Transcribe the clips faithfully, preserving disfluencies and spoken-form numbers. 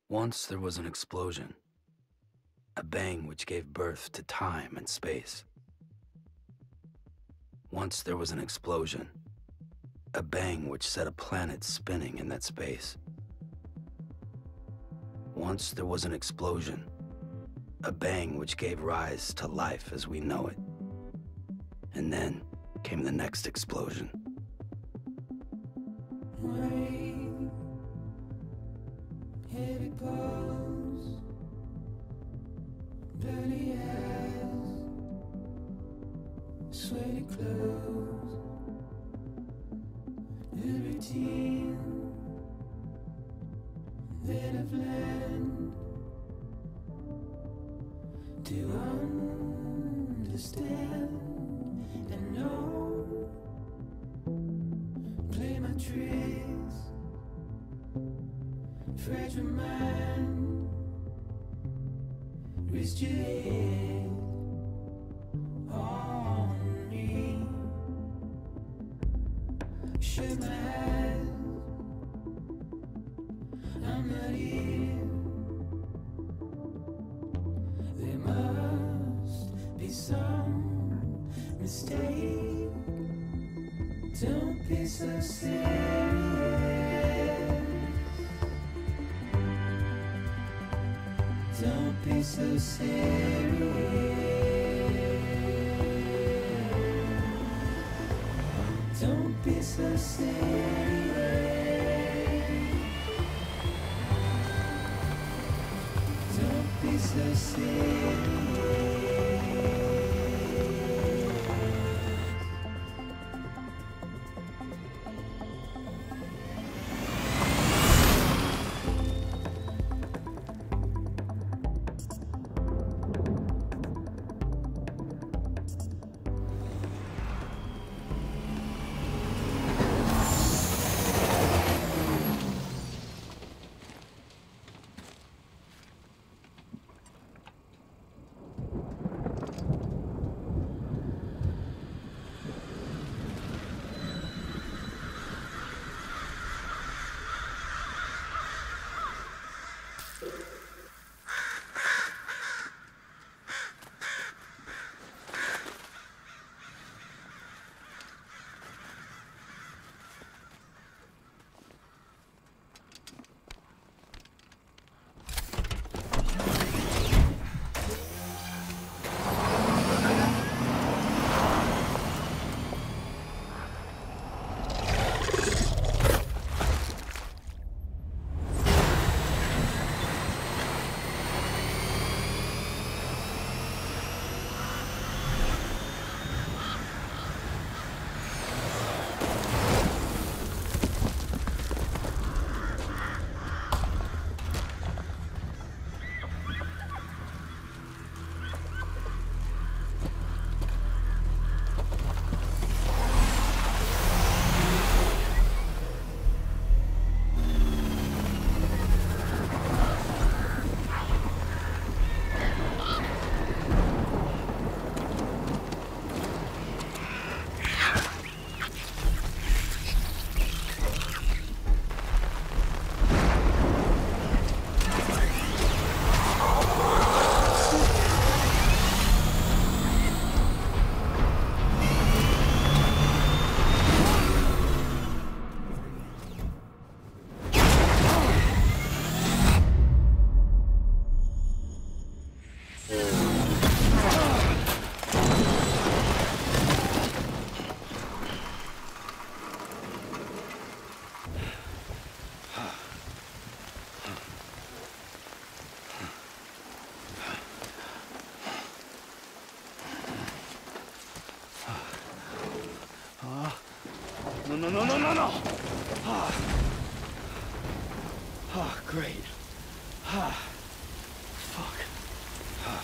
Once there was an explosion, a bang which gave birth to time and space. Once there was an explosion, a bang which set a planet spinning in that space. Once there was an explosion, a bang which gave rise to life as we know it. And then came the next explosion. Rain, here it goes. Dirty hands, sweaty clothes. The routine that I've learned to understand and know. Play my tricks, fragile mind, rest your head on me. Shut my eyes, I'm not here. There must be some mistake. Don't be so serious. Don't be so serious. Don't be so serious. Don't be so serious. No, no, no, no, no, no! Ah, ah, great. Ah, fuck. Ah.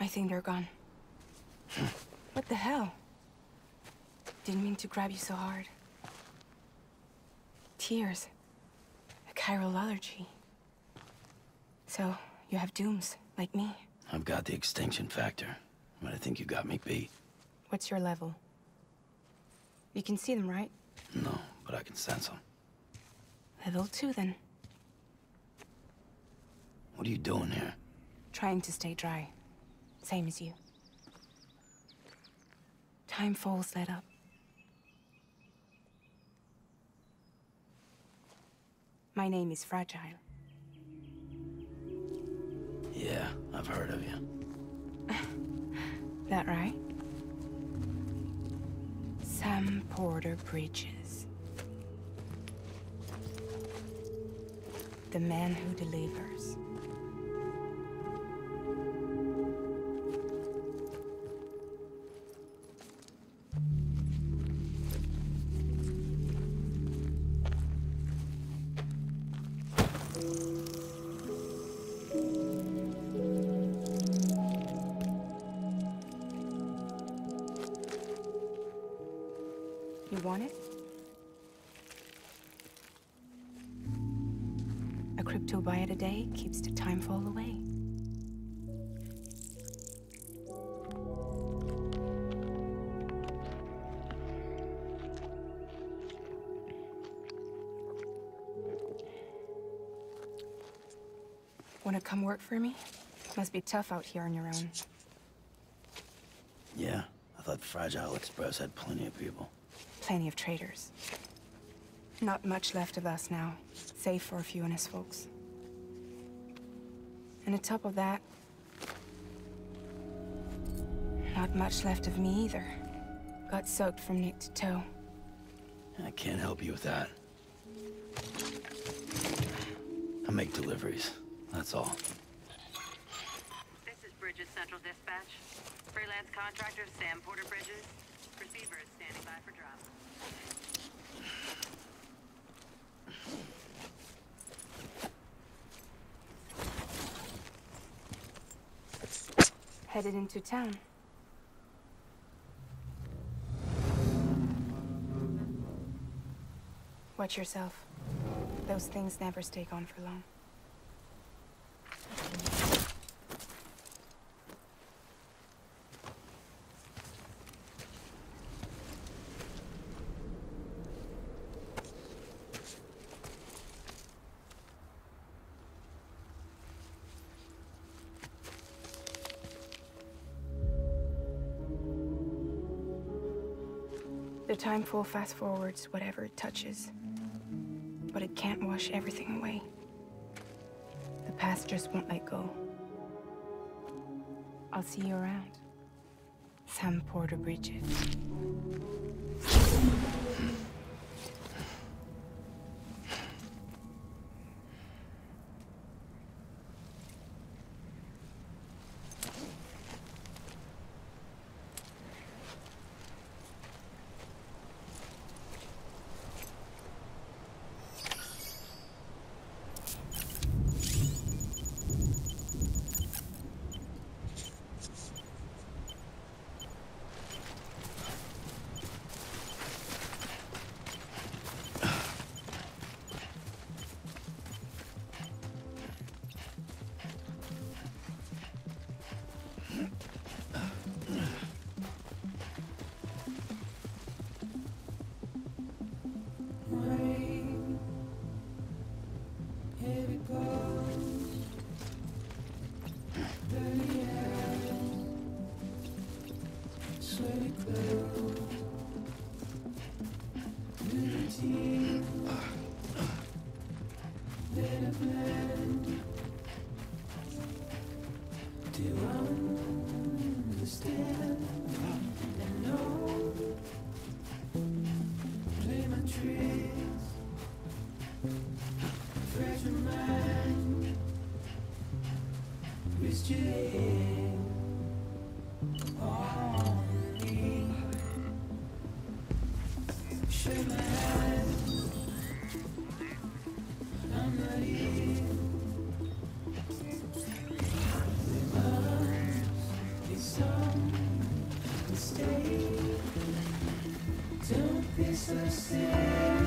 I think they're gone. What the hell? Didn't mean to grab you so hard. Tears. A chiral allergy. So, you have dooms, like me. I've got the extinction factor, but I think you got me beat. What's your level? You can see them, right? No, but I can sense them. Level two, then. What are you doing here? Trying to stay dry. Same as you. Time falls let up. My name is Fragile. Yeah, I've heard of you. That right? Sam Porter Bridges. The man who delivers. You want it? A crypto byte a day keeps the time fall away. Wanna come work for me? Must be tough out here on your own. Yeah, I thought Fragile Express had plenty of people. Plenty of traitors. Not much left of us now, save for a few honest folks. And on top of that, not much left of me either. Got soaked from neck to toe. I can't help you with that. I make deliveries, that's all. This is Bridges Central Dispatch. Freelance contractor Sam Porter Bridges. Receiver is standing by for drop. Headed into town. Watch yourself. Those things never stay gone for long. The timefall fast forwards whatever it touches, but it can't wash everything away. The past just won't let go. I'll see you around. Sam Porter Bridges. Rain, heavy balls, dirty eyes, sweaty clothes, little tears, let it blend. Do I understand and know? Play my tricks, fragile mind, twist your head on me, shake my hand. be so serious.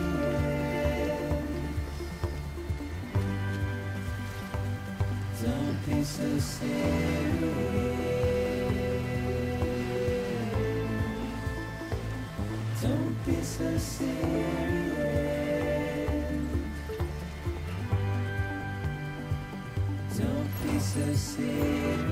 Don't be so serious. Don't be so serious. Don't be so serious.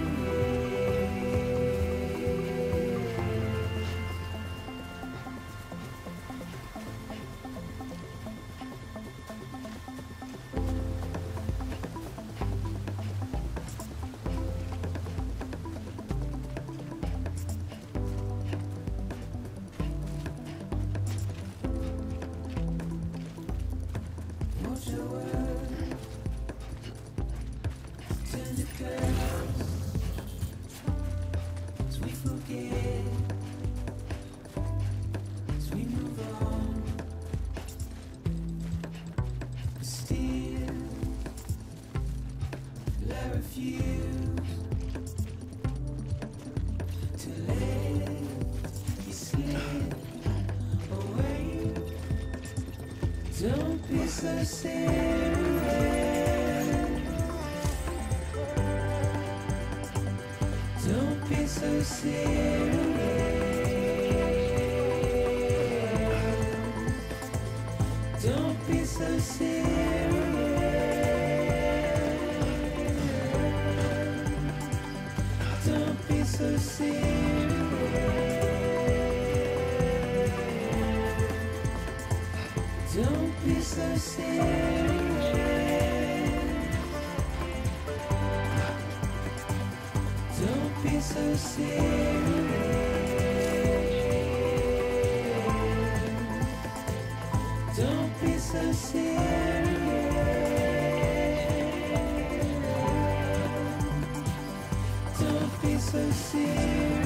Watch your words, tender curls, as we forget, as we move on. But still, I refuse to let you slip away. Don't be so serious. Don't be so serious. Don't be so serious. Don't be so serious. Don't be so serious. Don't be so serious. Don't be so serious. Don't be so serious.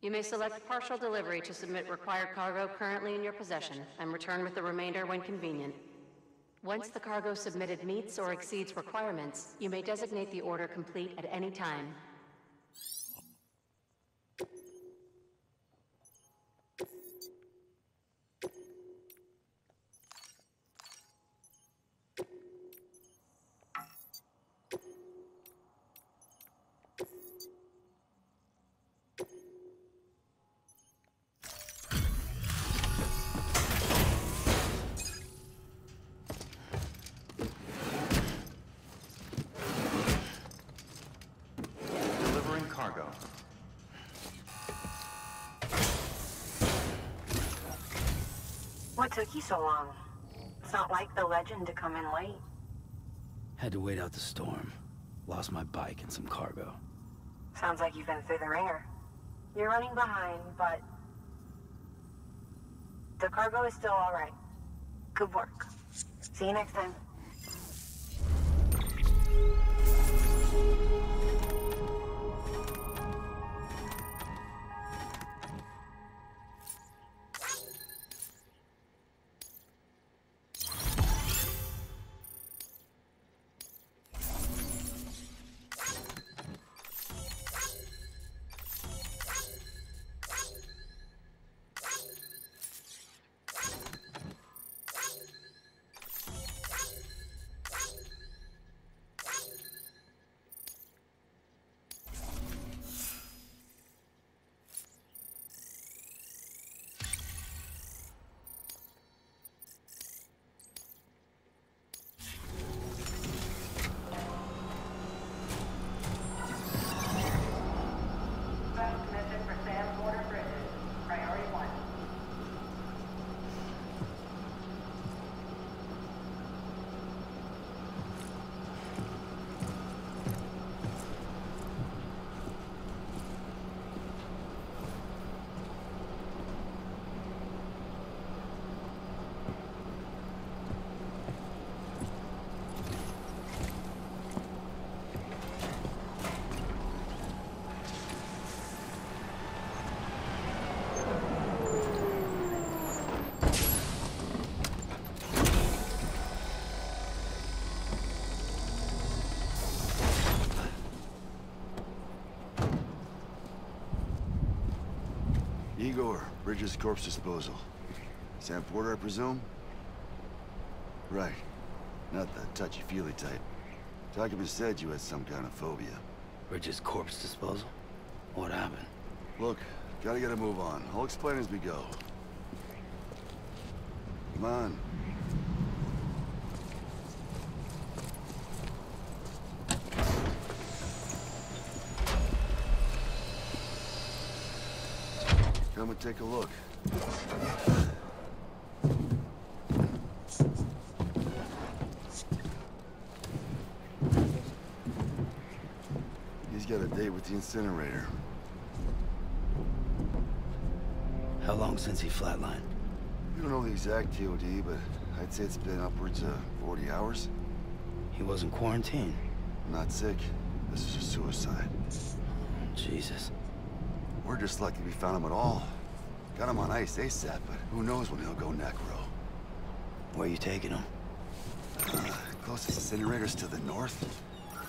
You may select partial delivery to submit required cargo currently in your possession and return with the remainder when convenient. Once the cargo submitted meets or exceeds requirements, you may designate the order complete at any time. Delivering cargo. What took you so long? It's not like the legend to come in late. Had to wait out the storm. Lost my bike and some cargo. Sounds like you've been through the ringer. You're running behind, but... the cargo is still all right. Good work. See you next time. Igor, Bridges Corpse Disposal. Sam Porter, I presume? Right. Not the touchy-feely type. Document said you had some kind of phobia. Bridges corpse disposal? What happened? Look, gotta get a move on. I'll explain as we go. Come on. Come and take a look. He's got a date with the incinerator. How long since he flatlined? We don't know the exact T O D, but I'd say it's been upwards of forty hours. He wasn't quarantined. Not sick. This is a suicide. Jesus. We're just lucky we found him at all. Got him on ice ASAP, but who knows when he'll go necro. Where you taking him? Uh, closest incinerator's to the north.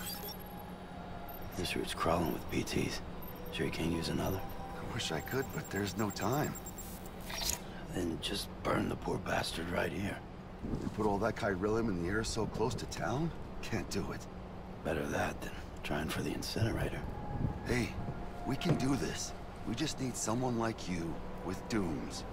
This route's crawling with B Ts. Sure you can't use another? I wish I could, but there's no time. Then just burn the poor bastard right here. You put all that chiralium in the air so close to town? Can't do it. Better that than trying for the incinerator. Hey, we can do this. We just need someone like you with dooms.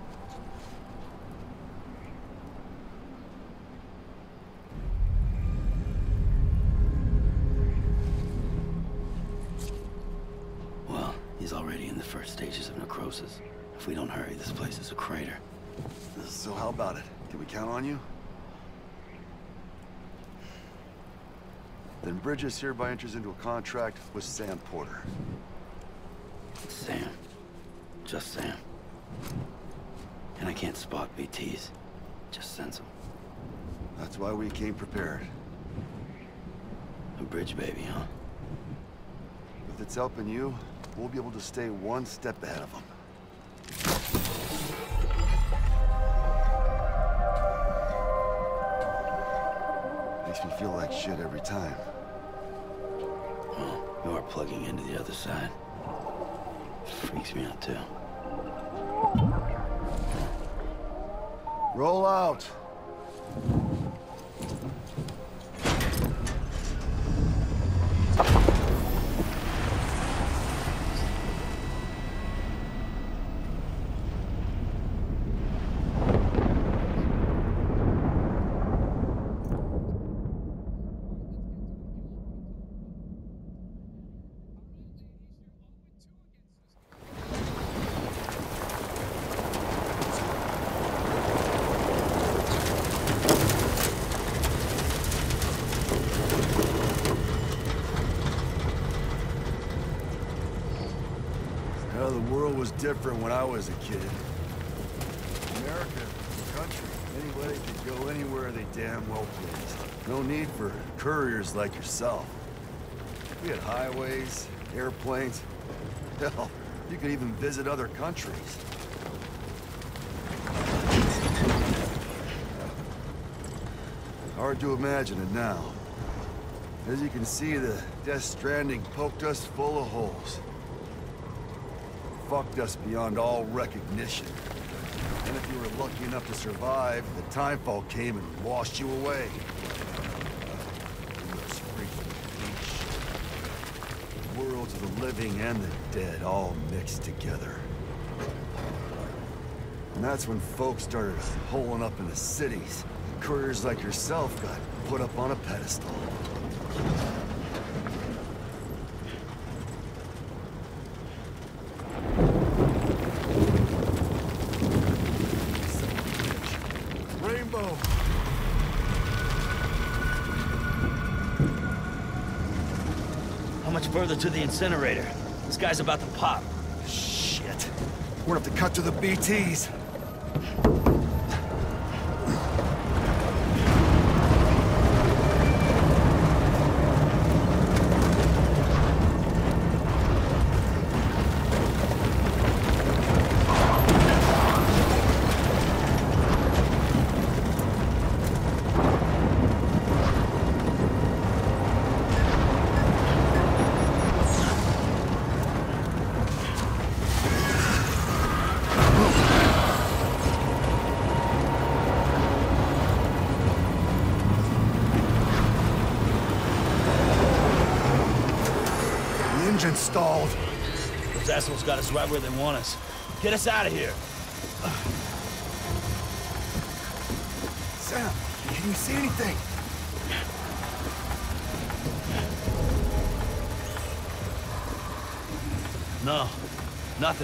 Well, he's already in the first stages of necrosis. If we don't hurry, this place is a crater. So how about it? Can we count on you? Then Bridges hereby enters into a contract with Sam Porter. Sam. Just Sam. And I can't spot B Ts. Just sense them. That's why we came prepared. A bridge baby, huh? If it's helping you, we'll be able to stay one step ahead of them. Makes me feel like shit every time. Well, you are plugging into the other side. Freaks me out too. Roll out. Well, the world was different when I was a kid. America, the country, anybody could go anywhere they damn well pleased. No need for couriers like yourself. We had highways, airplanes. Hell, you could even visit other countries. Hard to imagine it now. As you can see, the Death Stranding poked us full of holes. Fucked us beyond all recognition. And if you were lucky enough to survive, the Timefall came and washed you away. And those freaking beach. The worlds of the living and the dead all mixed together. And that's when folks started holing up in the cities. Couriers like yourself got put up on a pedestal. Rainbow! How much further to the incinerator? This guy's about to pop. Shit. We're gonna have to cut to the B Ts. Engine stalled. Those assholes got us right where they want us. Get us out of here. Sam, can you see anything? No, nothing.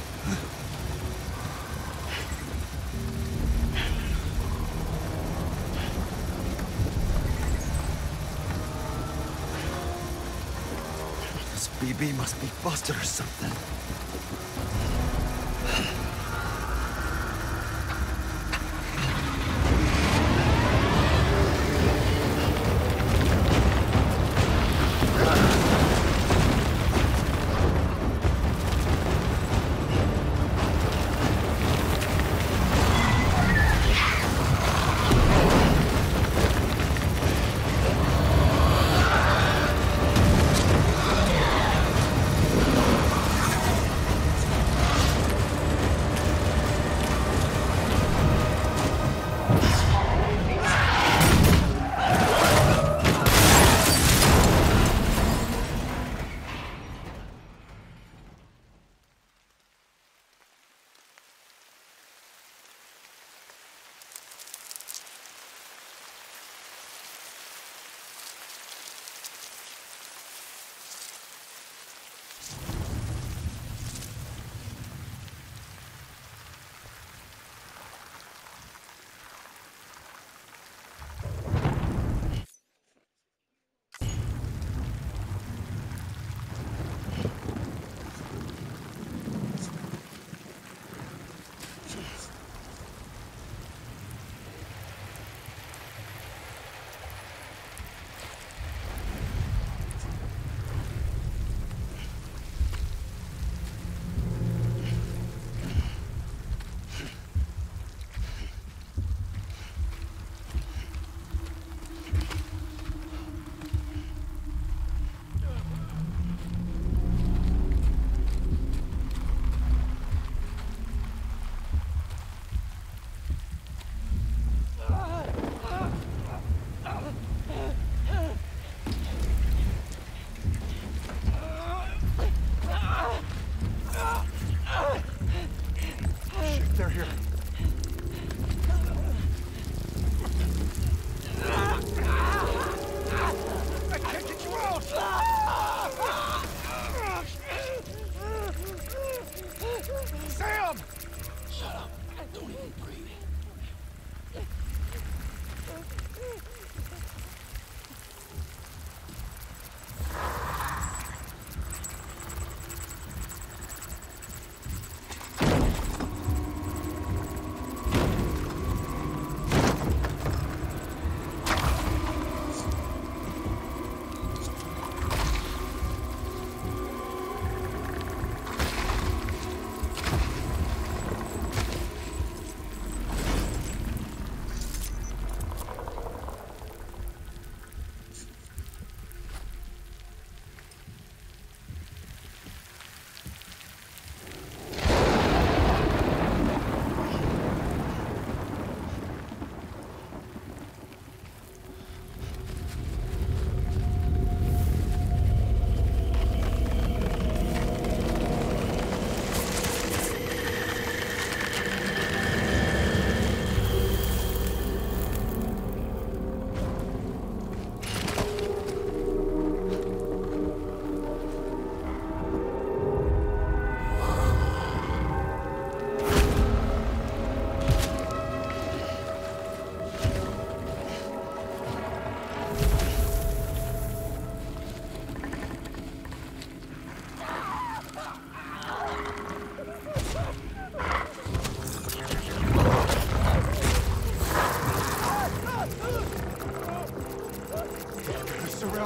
This B B must be busted or something.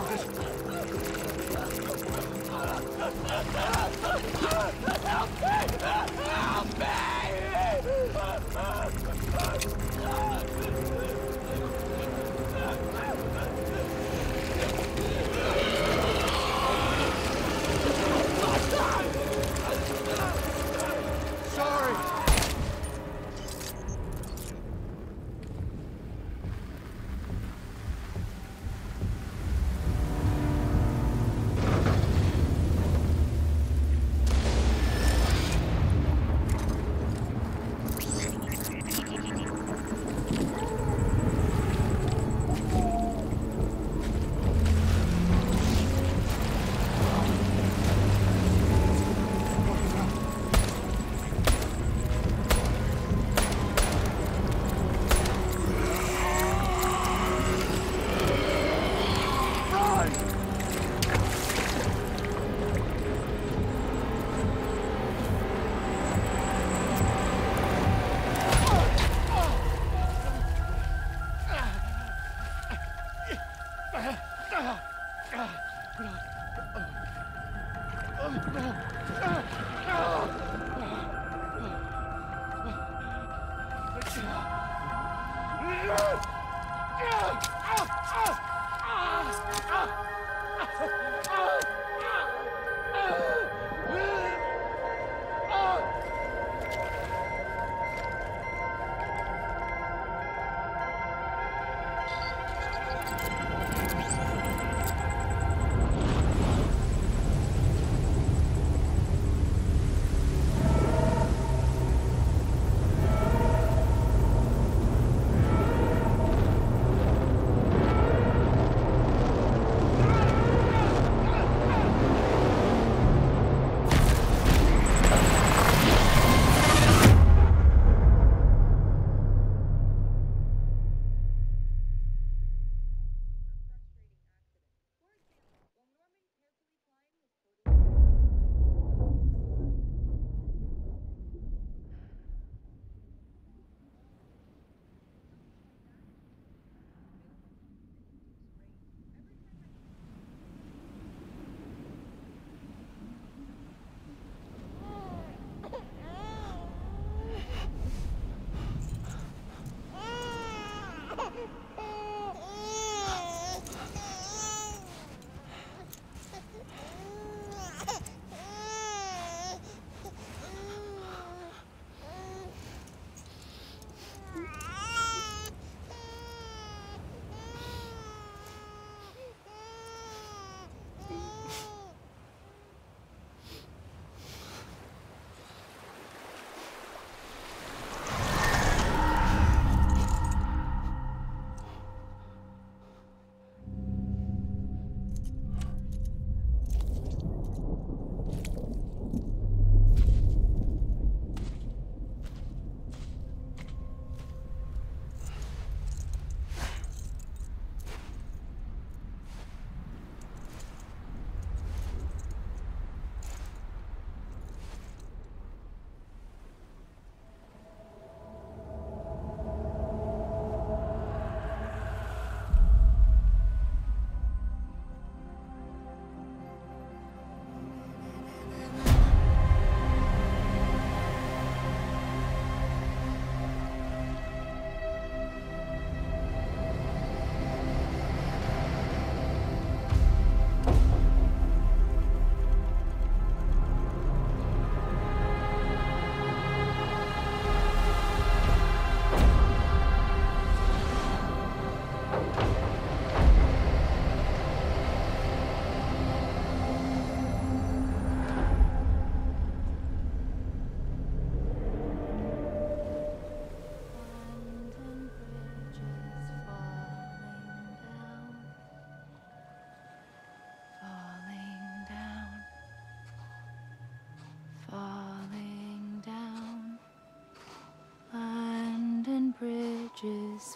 bridges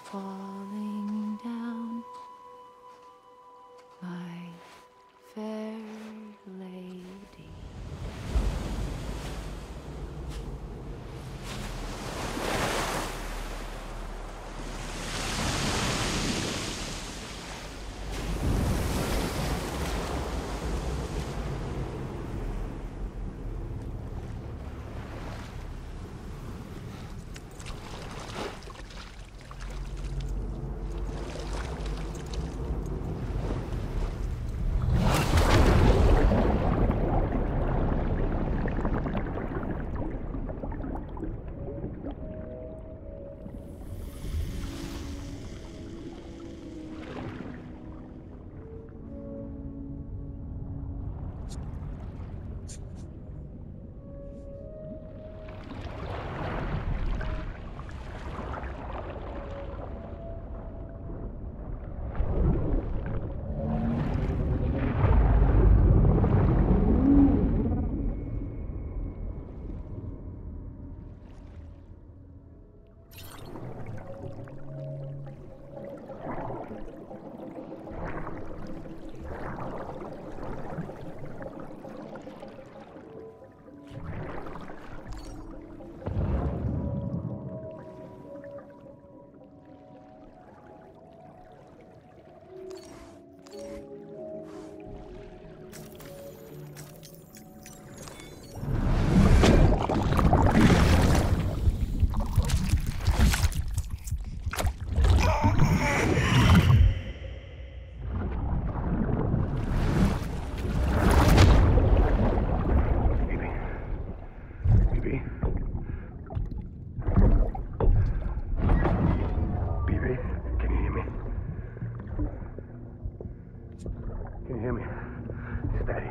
falling down, my fair lady. Can you hear me? Steady.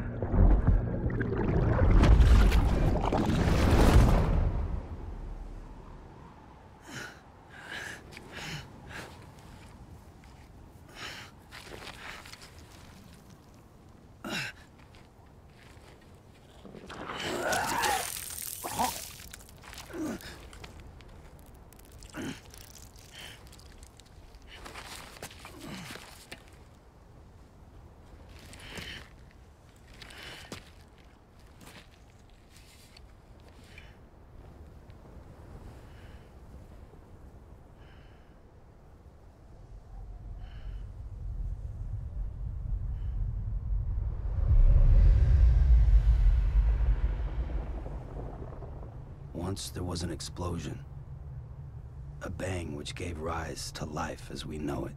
Once there was an explosion. A bang which gave rise to life as we know it.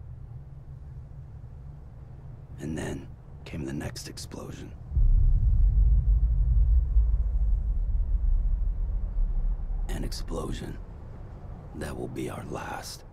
And then came the next explosion. An explosion that will be our last.